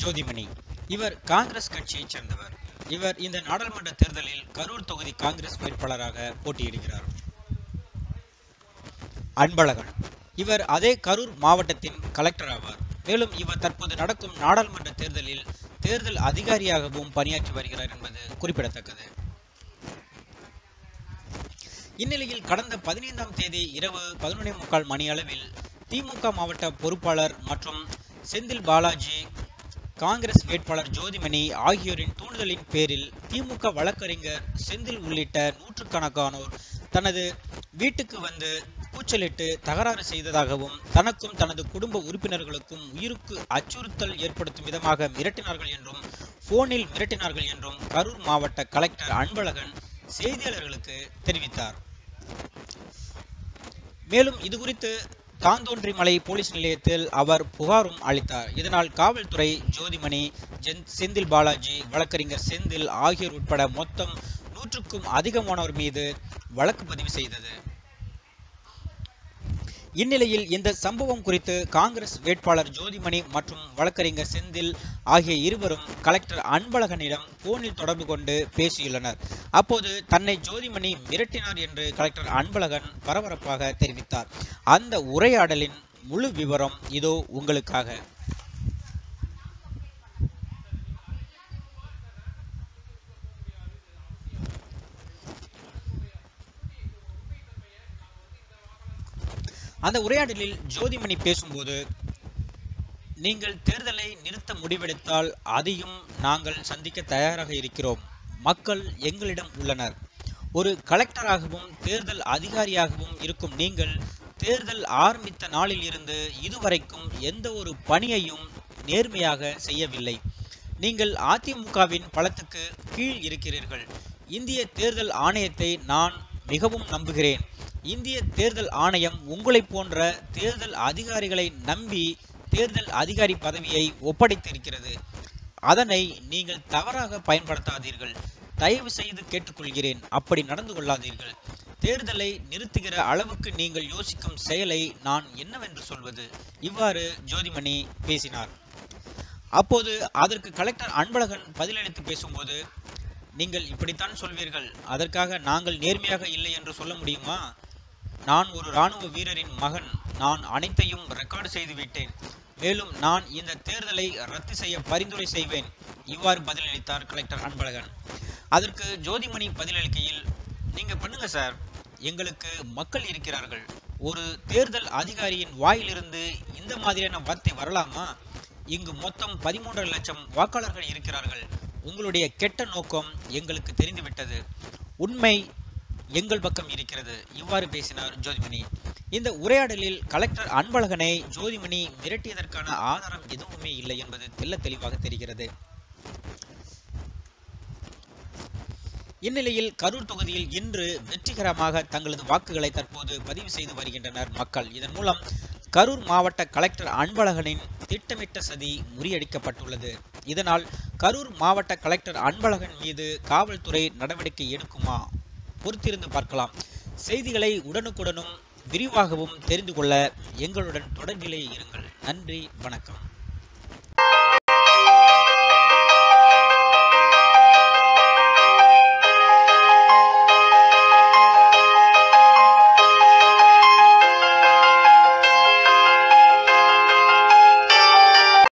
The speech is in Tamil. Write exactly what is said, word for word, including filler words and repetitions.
ஜோதிமணி. இவர் காங்கிரஸ் கட்சியைச் சேர்ந்தவர். இவர் இந்த நாடாளுமன்ற தேர்தலில் கரூர் தொகுதி காங்கிரஸ் வேட்பாளராக போட்டியிடுகிறார். அன்பழகன். இவர் அதே கரூர் மாவட்டத்தின் கலெக்டர் ஆவார். மேலும் இவர் தற்போது நடக்கும் நாடாளுமன்ற தேர்தலில் தேர்தல் அதிகாரியாகவும் பணியாற்றி வருகிறார் என்பது குறிப்பிடத்தக்கது. இந்நிலையில் கடந்த பதினைந்தாம் தேதி இரவு பதினொன்னே முக்கால் மணி அளவில் திமுக மாவட்ட பொறுப்பாளர் மற்றும் செந்தில் பாலாஜி, காங்கிரஸ் வேட்பாளர் ஜோதிமணி ஆகியோரின் தூண்டுதலின் பேரில் திமுக வழக்கறிஞர் செந்தில் உள்ளிட்ட நூற்றுக்கணக்கானோர் தனது வீட்டுக்கு வந்து கூச்சலிட்டு தகராறு செய்ததாகவும், தனக்கும் தனது குடும்ப உறுப்பினர்களுக்கும் உயிருக்கு அச்சுறுத்தல் ஏற்படுத்தும் விதமாக மிரட்டினார்கள் என்றும், போனில் மிரட்டினார்கள் என்றும் கரூர் மாவட்ட கலெக்டர் அன்பழகன் செய்தியாளர்களுக்கு தெரிவித்தார். மேலும் இதுகுறித்து தாந்தோன்றிமலை போலீஸ் நிலையத்தில் அவர் புகாரும் அளித்தார். இதனால் காவல்துறை ஜோதிமணி, செந்தில் பாலாஜி, வழக்கறிஞர் செந்தில் ஆகியோர் உட்பட மொத்தம் நூற்றுக்கும் அதிகமானோர் மீது வழக்கு பதிவு செய்தது. இந்நிலையில் இந்த சம்பவம் குறித்து காங்கிரஸ் வேட்பாளர் ஜோதிமணி மற்றும் வழக்கறிஞர் செந்தில் ஆகிய இருவரும் கலெக்டர் அன்பழகனிடம் போனில் தொடர்பு கொண்டு பேசியுள்ளனர். அப்போது தன்னை ஜோதிமணி மிரட்டினார் என்று கலெக்டர் அன்பழகன் பரபரப்பாக தெரிவித்தார். அந்த உரையாடலின் முழு விவரம் இதோ உங்களுக்காக. அந்த உரையாடலில் ஜோதிமணி பேசும்போது, நீங்கள் தேர்தலை நிறுத்த முடிவெடுத்தால் அதையும் நாங்கள் சந்திக்க தயாராக இருக்கிறோம். மக்கள் எங்களிடம் உள்ளனர். ஒரு கலெக்டராகவும் தேர்தல் அதிகாரியாகவும் இருக்கும் நீங்கள் தேர்தல் ஆரம்பித்த நாளில் இருந்து இதுவரைக்கும் எந்த ஒரு பணியையும் நேர்மையாக செய்யவில்லை. நீங்கள் அதிமுகவின் பலத்துக்கு கீழ் இருக்கிறீர்கள். இந்திய தேர்தல் ஆணையத்தை நான் மிகவும் நம்புகிறேன். இந்திய தேர்தல் ஆணையம் உங்களை போன்ற தேர்தல் அதிகாரிகளை நம்பி தேர்தல் அதிகாரி பதவியை ஒப்படைத்திருக்கிறது. அதனை நீங்கள் தவறாக பயன்படுத்தாதீர்கள். தயவு செய்து கேட்டுக்கொள்கிறேன், அப்படி நடந்து கொள்ளாதீர்கள். தேர்தலை நிறுத்துகிற அளவுக்கு நீங்கள் யோசிக்கும் செயலை நான் என்னவென்று சொல்வது? இவ்வாறு ஜோதிமணி பேசினார். அப்போது அதற்கு கலெக்டர் அன்பழகன் பதிலளித்து பேசும்போது, நீங்கள் இப்படித்தான் சொல்வீர்கள், அதற்காக நாங்கள் நேர்மையாக இல்லை என்று சொல்ல முடியுமா? நான் ஒரு இராணுவ வீரரின் மகன். நான் அனைத்தையும் ரெக்கார்டு செய்து விட்டேன். மேலும் நான் இந்த தேர்தலை ரத்து செய்ய பரிந்துரை செய்வேன். இவ்வாறு பதிலளித்தார் கலெக்டர் அன்பழகன். அதற்கு ஜோதிமணி பதிலளிக்கையில், நீங்க பண்ணுங்க சார், எங்களுக்கு மக்கள் இருக்கிறார்கள். ஒரு தேர்தல் அதிகாரியின் வாயிலிருந்து இந்த மாதிரியான வார்த்தை வரலாமா? இங்கு மொத்தம் பதிமூன்றரை லட்சம் வாக்காளர்கள் இருக்கிறார்கள். உங்களுடைய கெட்ட நோக்கம் எங்களுக்கு தெரிந்துவிட்டது. உண்மை எங்கள் பக்கம் இருக்கிறது. இவ்வாறு பேசினார் ஜோதிமணி. இந்த உரையாடலில் கலெக்டர் அன்பழகனை ஜோதிமணி மிரட்டியதற்கான ஆதாரம் எதுவுமே இல்லை என்பது தெல்ல தெளிவாக தெரிகிறது. இந்நிலையில் கரூர் தொகுதியில் இன்று வெற்றிகரமாக தங்களது வாக்குகளை தற்போது பதிவு செய்து வருகின்றனர் மக்கள். இதன் மூலம் கரூர் மாவட்ட கலெக்டர் அன்பழகனின் திட்டமிட்ட சதி முறியடிக்கப்பட்டுள்ளது. இதனால் கரூர் மாவட்ட கலெக்டர் அன்பழகன் மீது காவல்துறை நடவடிக்கை எடுக்குமா? பொறுத்திருந்து பார்க்கலாம். செய்திகளை உடனுக்குடனும் விரிவாகவும் தெரிந்து கொள்ள எங்களுடன் தொடர்பிலே இருங்கள். நன்றி, வணக்கம்.